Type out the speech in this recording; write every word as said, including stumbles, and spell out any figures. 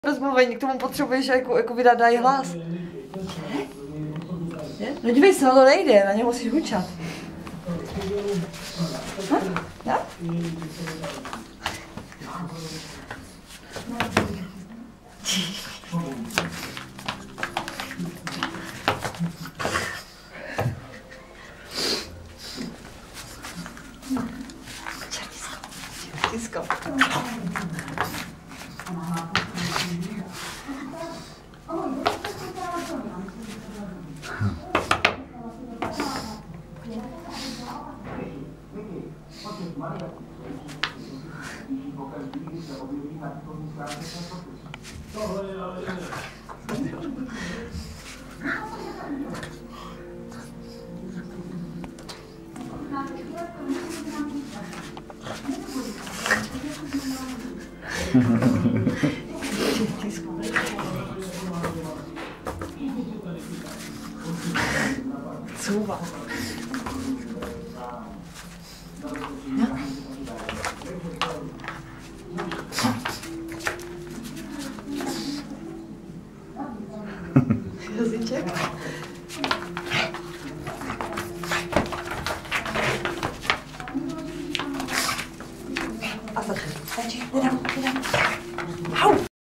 Rozmluvení, k tomu potřebuješ jako, jako vydat dají hlas. Je? No dívej se, no to nejde, na něj musíš hučat. Hm? Ja? Čertisko. Super. Ja? Jazyček. A stačí. Stačí. Nedám, nedám.